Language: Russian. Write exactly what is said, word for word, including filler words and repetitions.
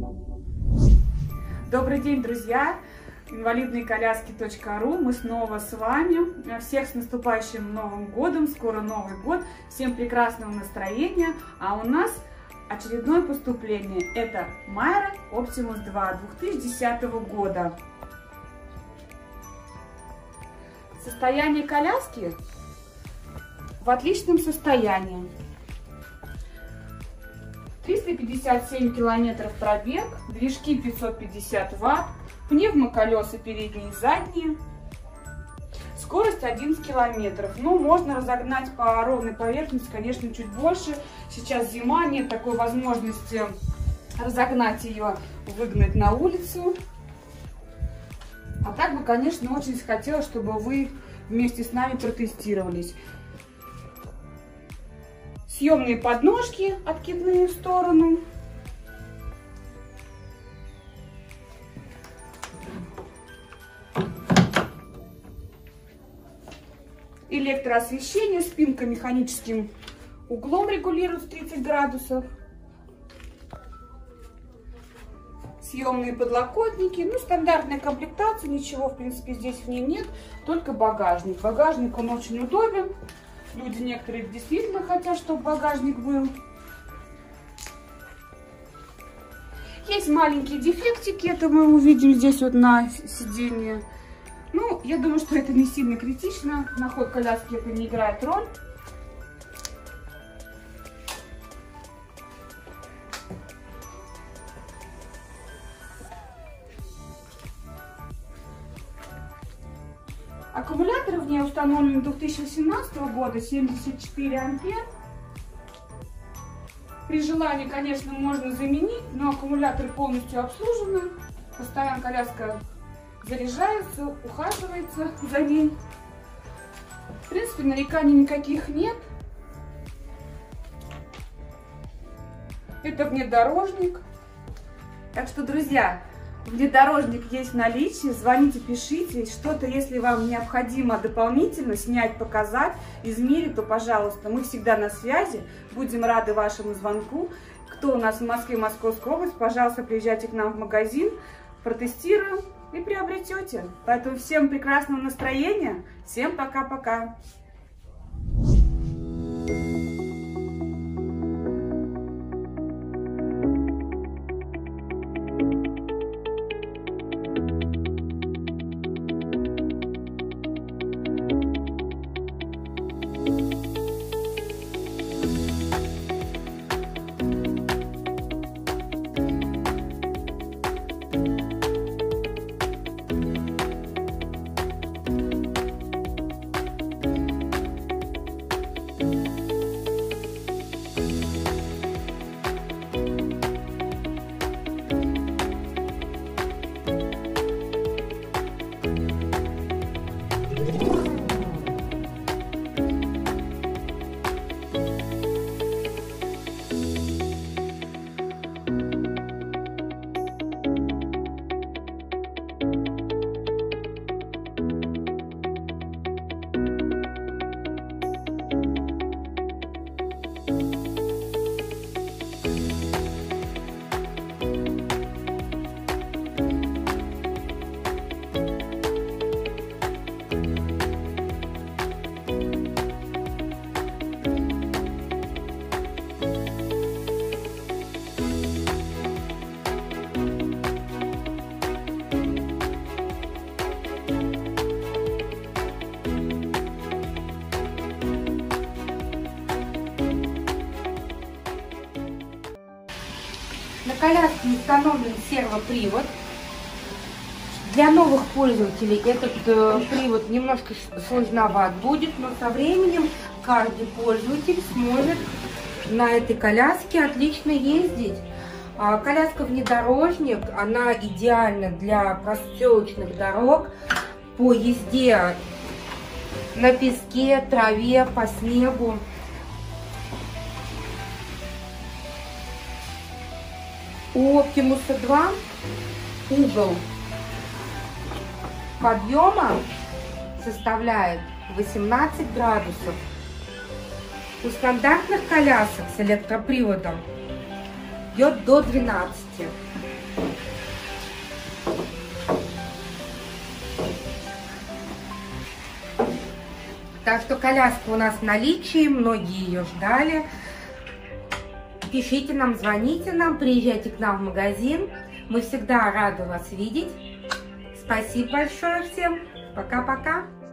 Добрый день, друзья! инвалидные коляски точка ру. Мы снова с вами. Всех с наступающим Новым годом! Скоро Новый год. Всем прекрасного настроения. А у нас очередное поступление. Это Майра Оптимус два две тысячи десятого года. Состояние коляски в отличном состоянии. триста пятьдесят семь километров пробег, движки пятьсот пятьдесят ватт, пневмоколеса передние и задние, скорость одиннадцать километров. Ну, можно разогнать по ровной поверхности, конечно, чуть больше. Сейчас зима, нет такой возможности разогнать ее, выгнать на улицу. А так бы, конечно, очень хотелось, чтобы вы вместе с нами протестировались. Съемные подножки, откидные в сторону. Электроосвещение, спинка механическим углом регулируется тридцать градусов. Съемные подлокотники. Ну, стандартная комплектация, ничего, в принципе, здесь в ней нет, только багажник. Багажник, он очень удобен. Люди некоторые действительно хотят, чтобы багажник был. Есть маленькие дефектики, это мы увидим здесь вот на сиденье. Ну, я думаю, что это не сильно критично. На ход коляски это не играет роль. Аккумулятор в ней установлен две тысячи восемнадцатого года, семьдесят четыре ампер. При желании, конечно, можно заменить, но аккумулятор полностью обслужен. Постоянно коляска заряжается, ухаживается за ней. В принципе, нареканий никаких нет. Это внедорожник. Так что, друзья, внедорожник есть в наличии, звоните, пишите. Что-то, если вам необходимо дополнительно снять, показать, измерить, то, пожалуйста, мы всегда на связи. Будем рады вашему звонку. Кто у нас в Москве, Московской области, пожалуйста, приезжайте к нам в магазин, протестируем и приобретете. Поэтому всем прекрасного настроения. Всем пока-пока. На коляске установлен сервопривод. Для новых пользователей этот э, привод немножко сложноват будет, но со временем каждый пользователь сможет на этой коляске отлично ездить. А, коляска внедорожник, она идеальна для проселочных дорог по езде на песке, траве, по снегу. У Оптимуса два угол подъема составляет восемнадцать градусов. У стандартных колясок с электроприводом идет до двенадцати. Так что коляска у нас в наличии, многие ее ждали. Пишите нам, звоните нам, приезжайте к нам в магазин. Мы всегда рады вас видеть. Спасибо большое всем. Пока-пока.